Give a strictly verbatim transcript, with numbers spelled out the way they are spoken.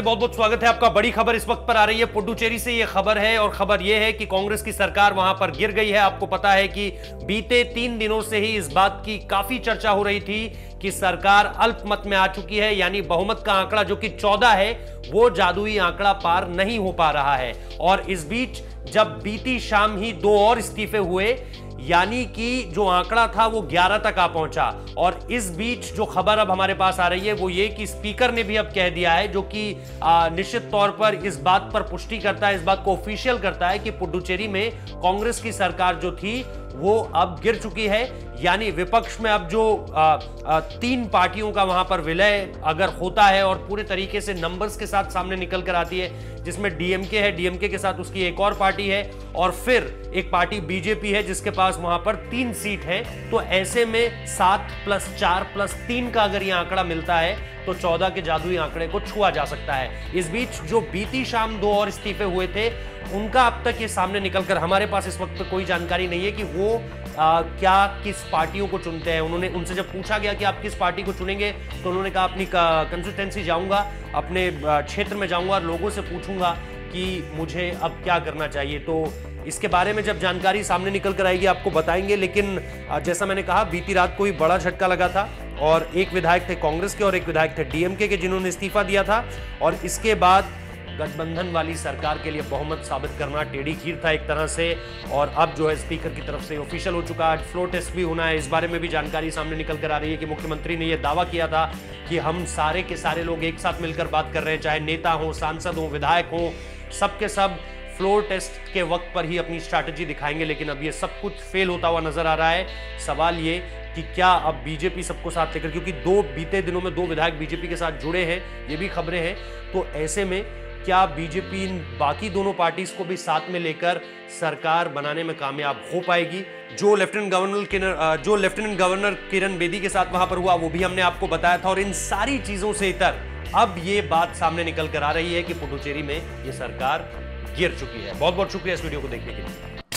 बहुत बहुत स्वागत है आपका। बड़ी खबर इस वक्त पर आ रही है पुडुचेरी से। ये खबर है और खबर यह है कि कांग्रेस की सरकार वहां पर गिर गई है। आपको पता है कि बीते तीन दिनों से ही इस बात की काफी चर्चा हो रही थी कि सरकार अल्पमत में आ चुकी है, यानी बहुमत का आंकड़ा जो कि चौदह है वो जादुई आंकड़ा पार नहीं हो पा रहा है। और इस बीच जब बीती शाम ही दो और इस्तीफे हुए, यानी कि जो आंकड़ा था वो ग्यारह तक आ पहुंचा। और इस बीच जो खबर अब हमारे पास आ रही है वो ये कि स्पीकर ने भी अब कह दिया है, जो कि निश्चित तौर पर इस बात पर पुष्टि करता है, इस बात को ऑफिशियल करता है कि पुडुचेरी में कांग्रेस की सरकार जो थी वो अब गिर चुकी है। यानी विपक्ष में अब जो आ, आ, तीन पार्टियों का वहां पर विलय अगर होता है और पूरे तरीके से नंबर्स के साथ सामने निकल कर आती है, जिसमें डीएमके है, डीएमके के साथ उसकी एक और पार्टी है और फिर एक पार्टी बीजेपी है जिसके पास वहां पर तीन सीट है, तो ऐसे में सात प्लस चार प्लस तीन का अगर यह आंकड़ा मिलता है तो चौदह के जादुई आंकड़े को छुआ जा सकता है। इस बीच जो बीती शाम दो और इस्तीफे हुए थे उनका अब तक ये सामने निकलकर हमारे पास इस वक्त कोई जानकारी नहीं है कि वो आ, क्या किस पार्टियों को चुनते हैं। उन्होंने उनसे जब पूछा गया कि आप किस पार्टी को चुनेंगे तो उन्होंने कहा अपनी कंसिस्टेंसी जाऊंगा, अपने क्षेत्र में जाऊंगा और लोगों से पूछूंगा कि मुझे अब क्या करना चाहिए। तो इसके बारे में जब जानकारी सामने निकल कर आएगी आपको बताएंगे। लेकिन जैसा मैंने कहा, बीती रात को ही बड़ा झटका लगा था और एक विधायक थे कांग्रेस के और एक विधायक थे डीएमके के जिन्होंने इस्तीफा दिया था। और इसके बाद गठबंधन वाली सरकार के लिए बहुमत साबित करना टेढ़ी खीर था एक तरह से। और अब जो है स्पीकर की तरफ से ऑफिशियल हो चुका है, फ्लोर टेस्ट भी होना है। इस बारे में भी जानकारी सामने निकल कर आ रही है कि मुख्यमंत्री ने यह दावा किया था कि हम सारे के सारे लोग एक साथ मिलकर बात कर रहे हैं, चाहे नेता हो, सांसद हो, विधायक हो, सबके सब फ्लोर टेस्ट के वक्त पर ही अपनी स्ट्रैटेजी दिखाएंगे। लेकिन अब ये सब कुछ फेल होता हुआ नजर आ रहा है। सवाल ये कि क्या अब बीजेपी सबको साथ लेकर, क्योंकि दो बीते दिनों में दो विधायक बीजेपी के साथ जुड़े हैं, ये भी खबरें हैं, तो ऐसे में क्या बीजेपी बाकी दोनों पार्टीज को भी साथ में लेकर सरकार बनाने में कामयाब हो पाएगी? जो लेफ्टिनेंट गवर्नर जो लेफ्टिनेंट गवर्नर किरण बेदी के साथ वहां पर हुआ वो भी हमने आपको बताया था। और इन सारी चीजों से इतर अब ये बात सामने निकल कर आ रही है कि पुडुचेरी में ये सरकार गिर चुकी है। बहुत बहुत शुक्रिया इस वीडियो को देखने के लिए।